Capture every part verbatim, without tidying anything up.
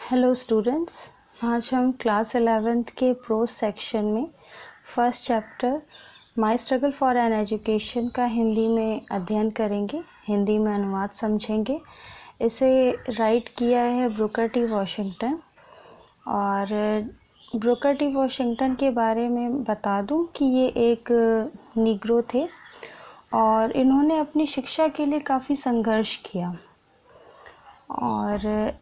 Hello students, आज हम class eleventh के प्रोज सेक्शन में first chapter my struggle for an education का हिंदी में अध्ययन करेंगे, हिंदी में अनुवाद समझेंगे। इसे राइट किया है ब्रूकर टी वॉशिंगटन। और ब्रूकर टी वॉशिंगटन के बारे में बता दूं कि ये एक निग्रो थे और इन्होंने अपनी शिक्षा के लिए काफ़ी संघर्ष किया। और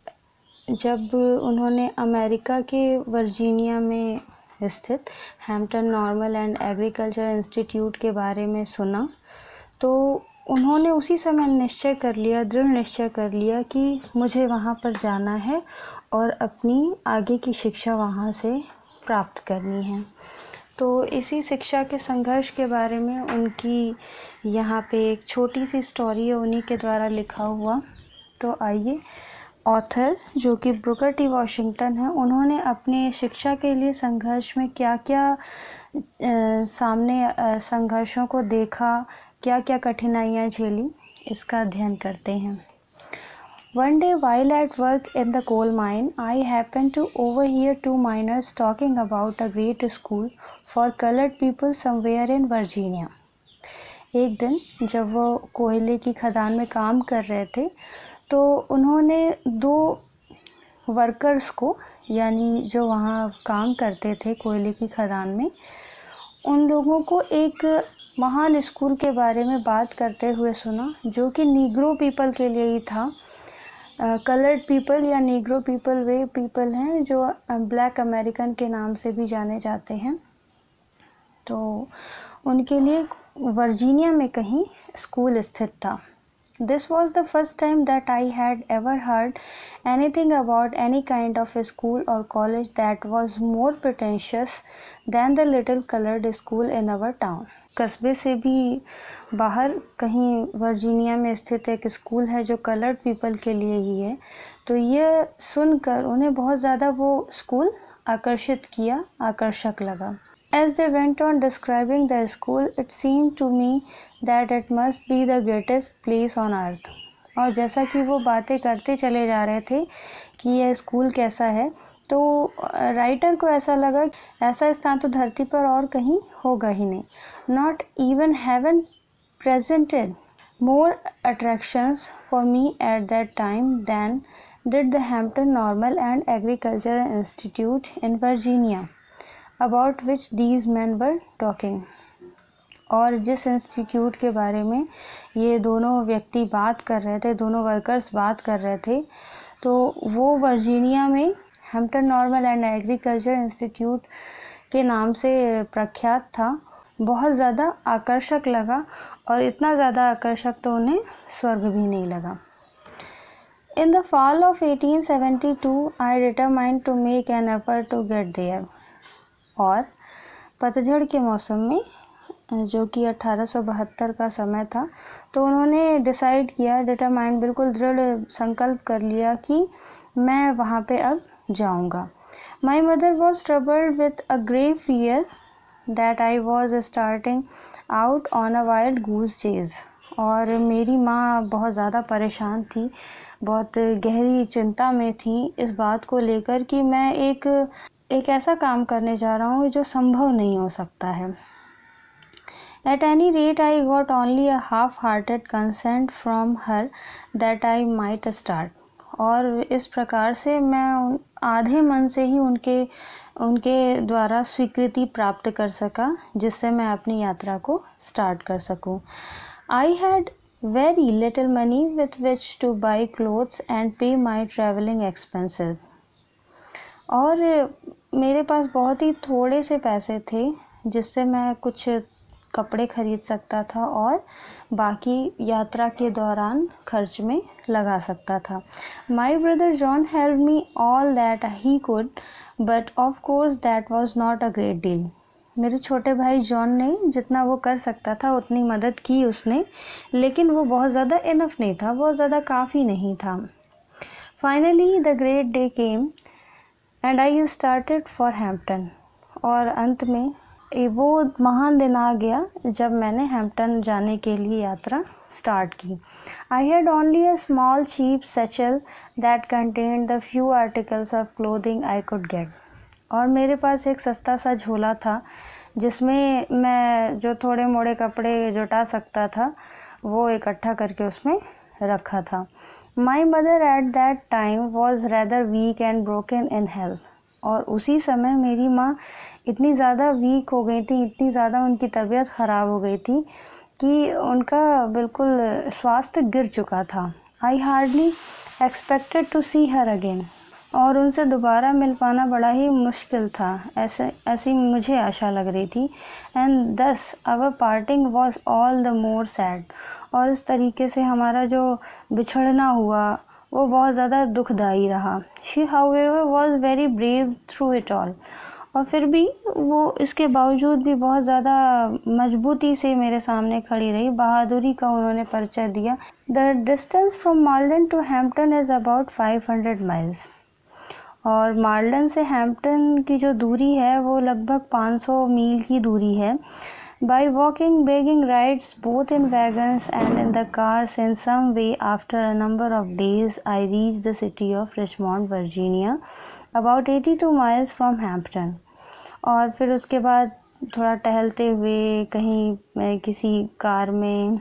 जब उन्होंने अमेरिका के वर्जीनिया में स्थित Hampton normal and agriculture institute के बारे में सुना तो उन्होंने उसी समय निश्चय कर लिया, दृढ़ निश्चय कर लिया कि मुझे वहाँ पर जाना है और अपनी आगे की शिक्षा वहाँ से प्राप्त करनी है। तो इसी शिक्षा के संघर्ष के बारे में उनकी यहाँ पे एक छोटी सी स्टोरी है, उन्हीं के द्वारा लिखा हुआ। तो आइए, ऑथर जो कि ब्रूकर टी वॉशिंगटन है, उन्होंने अपने शिक्षा के लिए संघर्ष में क्या क्या आ, सामने आ, संघर्षों को देखा, क्या क्या कठिनाइयाँ झेली, इसका अध्ययन करते हैं। One day while at work in the coal mine, I happened to overhear two miners talking about a great school for colored people somewhere in Virginia. एक दिन जब वो कोयले की खदान में काम कर रहे थे तो उन्होंने दो वर्कर्स को, यानी जो वहाँ काम करते थे कोयले की खदान में, उन लोगों को एक महान स्कूल के बारे में बात करते हुए सुना जो कि नीग्रो पीपल के लिए ही था। कलर्ड पीपल या नीग्रो पीपल वे पीपल हैं जो ब्लैक अमेरिकन के नाम से भी जाने जाते हैं। तो उनके लिए वर्जीनिया में कहीं स्कूल स्थित था। This was the first time that I had ever heard anything about any kind of a school or college that was more pretentious than the little colored school in our town. कस्बे से भी बाहर कहीं Virginia में स्थित एक school है जो कलर्ड पीपल के लिए ही है। तो ये सुनकर उन्हें बहुत ज़्यादा वो स्कूल आकर्षित किया, आकर्षक लगा। As they went on describing the school, it seemed to me that it must be the greatest place on earth. और जैसा कि वो बातें करते चले जा रहे थे कि यह स्कूल कैसा है, तो राइटर को ऐसा लगा ऐसा स्थान तो धरती पर और कहीं होगा ही नहीं। Not even heaven presented more attractions for me at that time than did the Hampton Normal and Agricultural Institute in Virginia, about which these men were talking. और जिस इंस्टीट्यूट के बारे में ये दोनों व्यक्ति बात कर रहे थे, दोनों वर्कर्स बात कर रहे थे, तो वो वर्जीनिया में Hampton normal and agriculture institute के नाम से प्रख्यात था। बहुत ज़्यादा आकर्षक लगा और इतना ज़्यादा आकर्षक तो उन्हें स्वर्ग भी नहीं लगा। In the fall of eighteen seventy-two, I determined to make an effort to get there. और पतझड़ के मौसम में, जो कि अठारह सौ बहत्तर का समय था, तो उन्होंने डिसाइड किया, डिटरमाइंड बिल्कुल दृढ़ संकल्प कर लिया कि मैं वहाँ पे अब जाऊँगा। My mother was troubled with a grave fear that I was starting out on a wild goose chase. और मेरी माँ बहुत ज़्यादा परेशान थी, बहुत गहरी चिंता में थी इस बात को लेकर कि मैं एक एक ऐसा काम करने जा रहा हूँ जो संभव नहीं हो सकता है। At any rate, I got only a half-hearted consent from her that I might start. और इस प्रकार से मैं आधे मन से ही उनके उनके द्वारा स्वीकृति प्राप्त कर सका जिससे मैं अपनी यात्रा को स्टार्ट कर सकूं। I had very little money with which to buy clothes and pay my traveling expenses. और मेरे पास बहुत ही थोड़े से पैसे थे जिससे मैं कुछ कपड़े खरीद सकता था और बाकी यात्रा के दौरान खर्च में लगा सकता था। My brother John help me all that he could, but of course that was not a great deal. मेरे छोटे भाई जॉन ने जितना वो कर सकता था उतनी मदद की उसने, लेकिन वो बहुत ज़्यादा इनफ नहीं था, बहुत ज़्यादा काफ़ी नहीं था। Finally the great day came and I started for Hampton. और अंत में ए, वो महान दिन आ गया जब मैंने हैम्पटन जाने के लिए यात्रा स्टार्ट की। I had only a small cheap satchel that contained the few articles of clothing I could get. और मेरे पास एक सस्ता सा झोला था जिसमें मैं जो थोड़े मोड़े कपड़े जुटा सकता था वो इकट्ठा करके उसमें रखा था। My mother at that time was rather weak and broken in health. और उसी समय मेरी माँ इतनी ज़्यादा वीक हो गई थी, इतनी ज़्यादा उनकी तबीयत ख़राब हो गई थी कि उनका बिल्कुल स्वास्थ्य गिर चुका था। I hardly expected to see her again. और उनसे दोबारा मिल पाना बड़ा ही मुश्किल था, ऐसे ऐसी मुझे आशा लग रही थी। And thus our parting was all the more sad. और इस तरीके से हमारा जो बिछड़ना हुआ वो बहुत ज़्यादा दुखदाई रहा। She however was very brave through it all. और फिर भी वो इसके बावजूद भी बहुत ज़्यादा मजबूती से मेरे सामने खड़ी रही, बहादुरी का उन्होंने परिचय दिया। The distance from Malden to Hampton is about five hundred miles. और माल्डन से हैम्पटन की जो दूरी है वो लगभग पाँच सौ मील की दूरी है। By walking, begging rides both in wagons and in the cars in some way, after a number of days, I reached the city of Richmond, Virginia, about eighty-two miles from Hampton. और फिर उसके बाद थोड़ा टहलते हुए कहीं किसी car में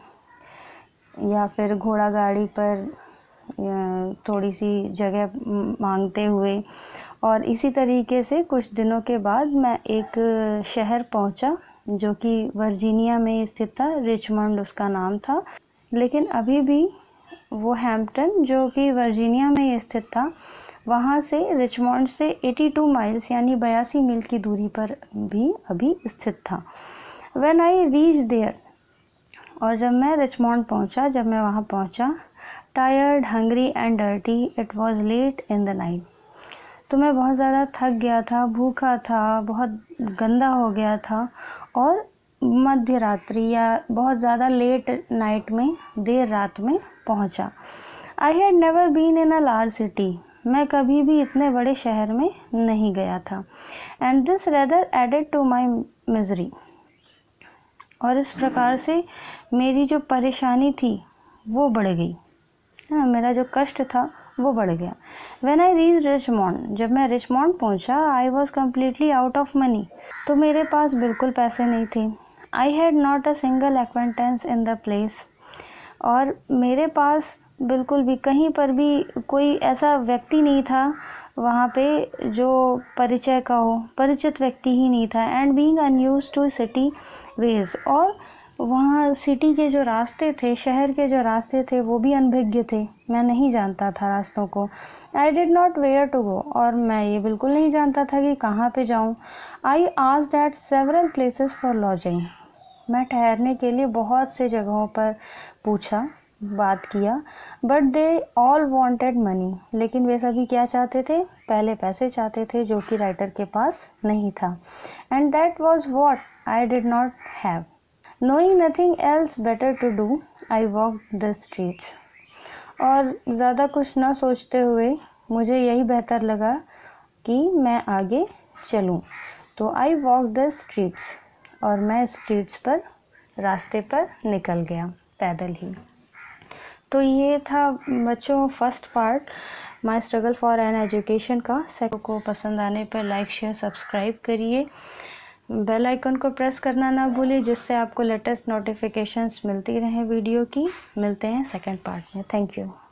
या फिर घोड़ा गाड़ी पर थोड़ी सी जगह मांगते हुए और इसी तरीके से कुछ दिनों के बाद मैं एक शहर पहुंचा जो कि वर्जीनिया में स्थित था। रिचमंड उसका नाम था। लेकिन अभी भी वो हैम्पटन जो कि वर्जीनिया में स्थित था वहाँ से रिचमंड से बयासी माइल्स यानी बयासी मील की दूरी पर भी अभी स्थित था। व्हेन आई रीच देयर, और जब मैं रिचमंड पहुँचा जब मैं वहाँ पहुँचा tired, hungry and dirty, it was late in the night. तो मैं बहुत ज़्यादा थक गया था, भूखा था, बहुत गंदा हो गया था और मध्य रात्रि या बहुत ज़्यादा लेट नाइट में, देर रात में पहुंचा। I had never been in a large city. मैं कभी भी इतने बड़े शहर में नहीं गया था। And this rather added to my misery. और इस प्रकार से मेरी जो परेशानी थी वो बढ़ गई। हाँ, मेरा जो कष्ट था वो बढ़ गया। When I reached रिचमंड, जब मैं रिचमंड पहुंचा, I was completely out of money. तो मेरे पास बिल्कुल पैसे नहीं थे। I had not a single acquaintance in the place. और मेरे पास बिल्कुल भी कहीं पर भी कोई ऐसा व्यक्ति नहीं था वहाँ पे जो परिचय का हो, परिचित व्यक्ति ही नहीं था। And being unused to city ways, और वहाँ सिटी के जो रास्ते थे, शहर के जो रास्ते थे वो भी अनभिज्ञ थे। मैं नहीं जानता था रास्तों को। I did not where to go, और मैं ये बिल्कुल नहीं जानता था कि कहाँ पे जाऊँ। I asked at several places for lodging. मैं ठहरने के लिए बहुत से जगहों पर पूछा, बात किया, but they all wanted money. लेकिन वे सभी क्या चाहते थे? पहले पैसे चाहते थे जो कि राइटर के पास नहीं था। And that was what I did not have. Knowing nothing else better to do, I walked the streets. और ज़्यादा कुछ ना सोचते हुए मुझे यही बेहतर लगा कि मैं आगे चलूं। तो I walked the streets, और मैं स्ट्रीट्स पर, रास्ते पर निकल गया पैदल ही। तो ये था बच्चों first part my struggle for an education का। सेकंड को पसंद आने पर लाइक शेयर सब्सक्राइब करिए, बेल आइकन को प्रेस करना ना भूलिए जिससे आपको लेटेस्ट नोटिफिकेशंस मिलती रहें वीडियो की। मिलते हैं सेकंड पार्ट में। Thank you.